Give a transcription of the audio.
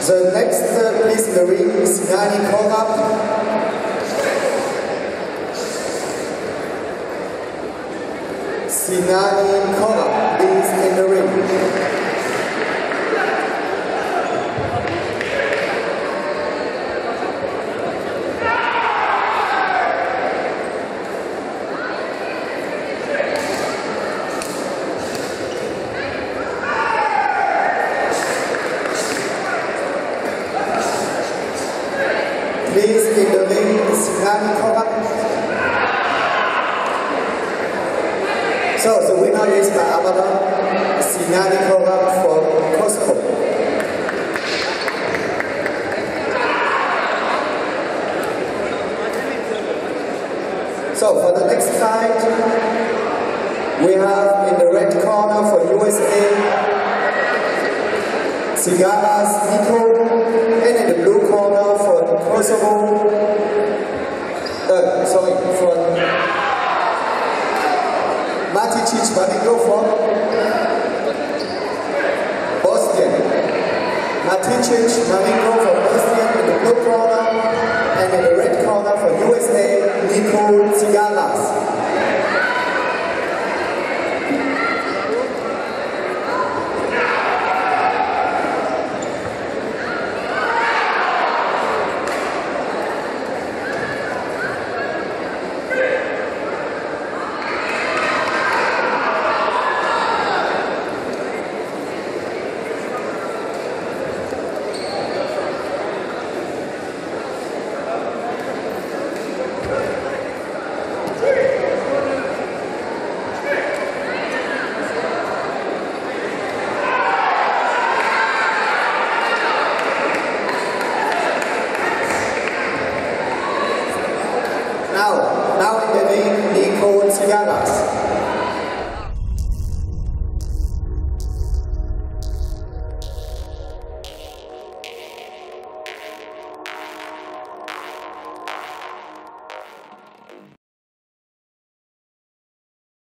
The next please in the ring is Sinani Korab. Sinani Korab, please in the ring. Please in the ring, Sinani Korab. So the winner is by Abadan, Sinani Korab from Kosovo. So for the next fight, we have in the red corner for USA, Tsigaras Niko, and in the blue corner for Kosovo, from Maticic Marinko from Bosnia. Maticic Marinko from Bosnia in the blue corner, and in the red corner for USA, Niko